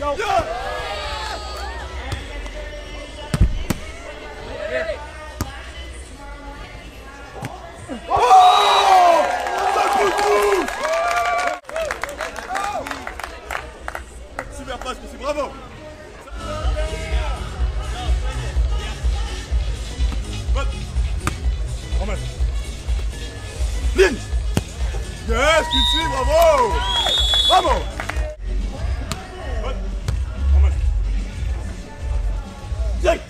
Go. Yeah. Oh! Ça pousse. Super passe, monsieur, bravo. Romain. Ligne. Yes, Quincy, bravo. Bravo. Romain. Direct.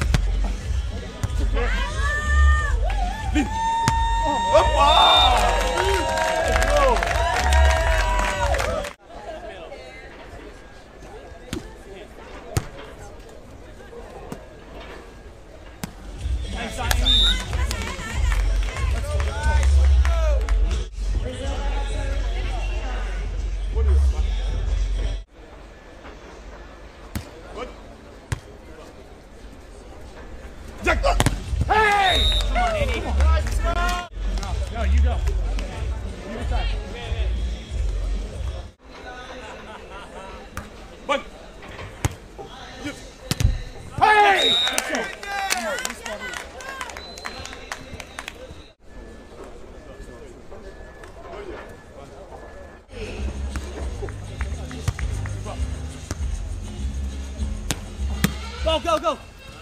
Ligne. Hop. Hey! Come on, Andy. No, you go. You decide. One. Yes. Hey! Go, go, go!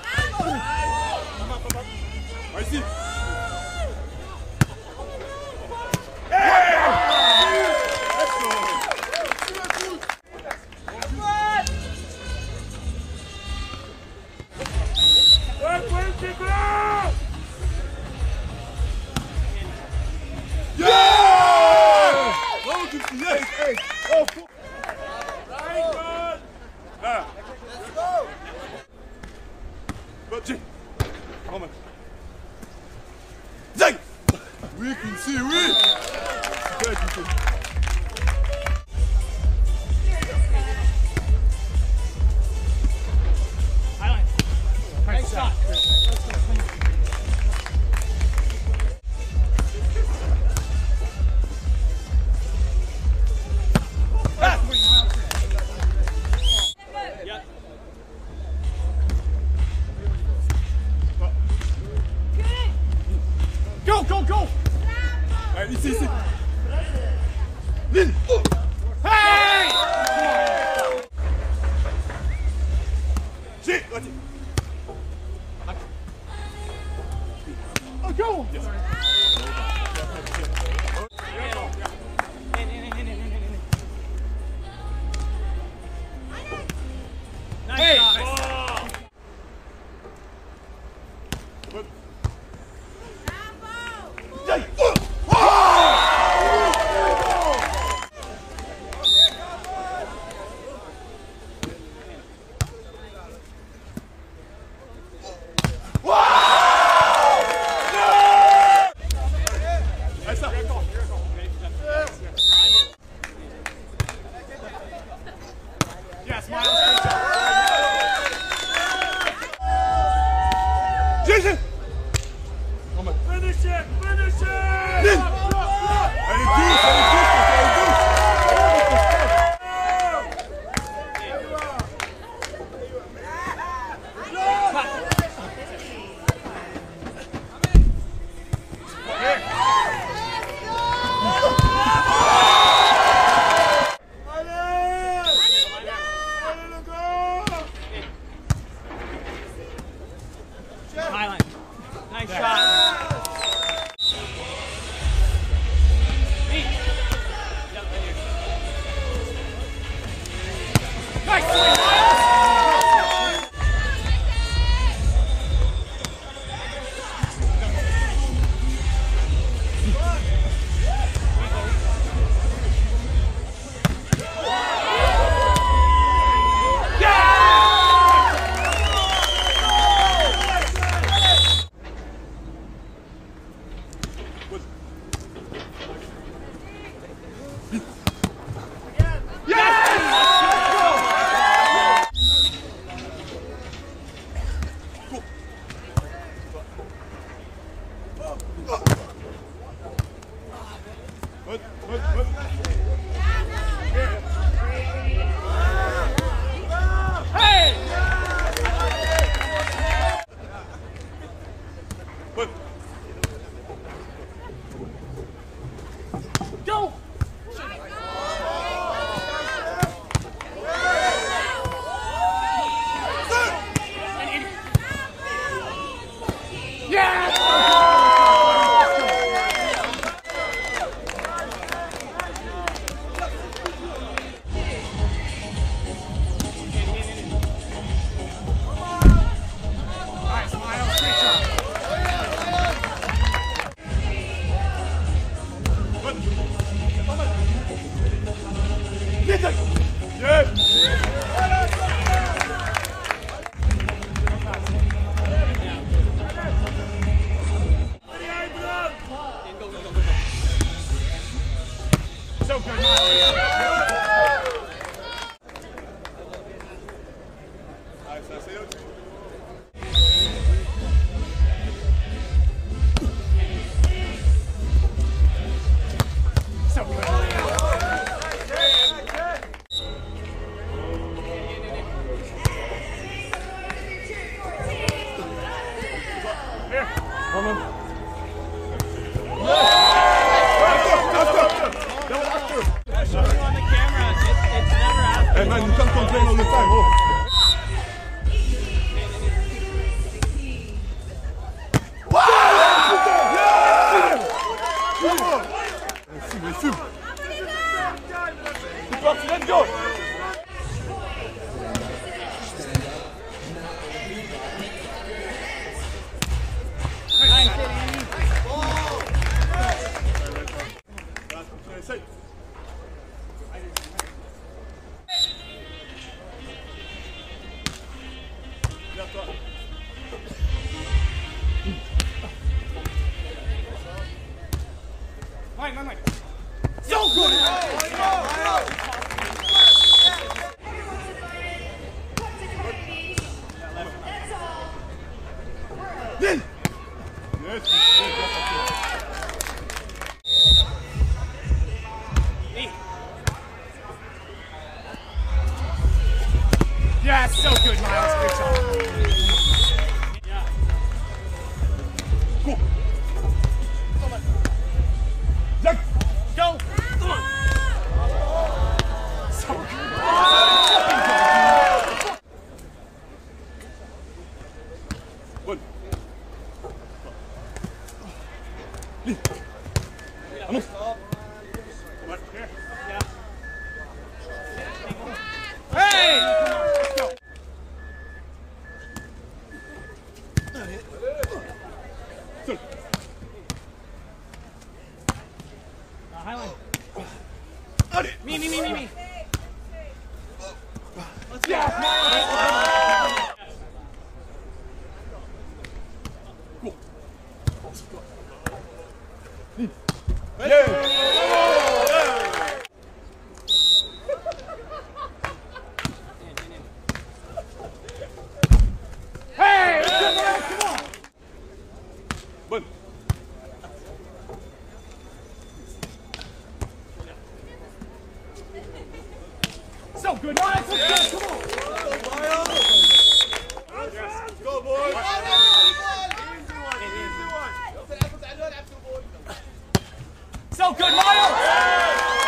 Ici. Yeah! Oh, good. Yes. Hey. Oh, right, good. Là. Let's go. Bon, Jay. Romain. Zing! Oui, Quincy, oui! Super, Quincy. Highline. Nice shot. Go, go, go! Allez, ici, ici. Lille! Hey! J'ai, vas-y. Oh, go! Yes. Hey! Good. Yes, Miles, great job. J'ai! Romain. Finish it! Finish it! Lille! Elle est douce, elle est douce. Highline. Nice shot. Nice swing, Miles! Hey man, you can't complain all the time, oh. Fume. C'est parti, let's go. Essaye. Mike. So good! Yes. Yeah, so good, Miles. Good job. Yeah. Go. Jack. Go. Come on. So good. Bon. Vamos. Yeah. Hey! Let's go. Highline. Me. Let's go. Yeah. Hey! Come on! Bon. So good, Miles. Let's go. Come on. Yes. Go, boys. So good, Miles.